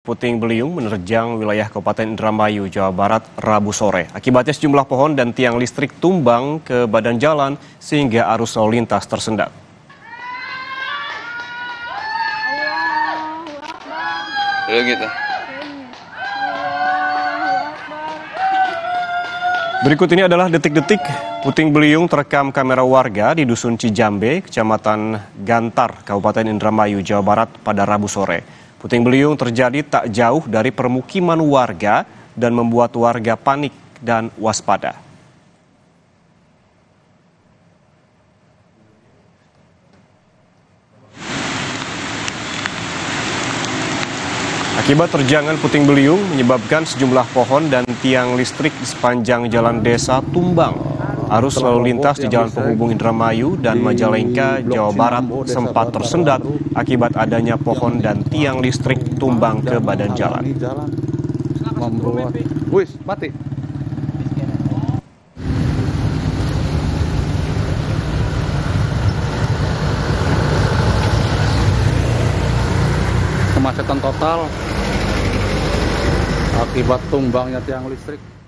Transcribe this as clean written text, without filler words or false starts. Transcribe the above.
puting beliung menerjang wilayah Kabupaten Indramayu, Jawa Barat, Rabu sore. Akibatnya sejumlah pohon dan tiang listrik tumbang ke badan jalan sehingga arus lalu lintas tersendat. Gitu. Berikut ini adalah detik-detik puting beliung terekam kamera warga di Dusun Cijambe, Kecamatan Gantar, Kabupaten Indramayu, Jawa Barat pada Rabu sore. Puting beliung terjadi tak jauh dari permukiman warga dan membuat warga panik dan waspada. Akibat terjangan puting beliung menyebabkan sejumlah pohon dan tiang listrik di sepanjang jalan desa tumbang. Arus lalu lintas di jalan penghubung Indramayu dan Majalengka, Jawa Barat sempat tersendat akibat adanya pohon dan tiang listrik tumbang ke badan jalan. Wis, mati. Kemacetan total akibat tumbangnya tiang listrik.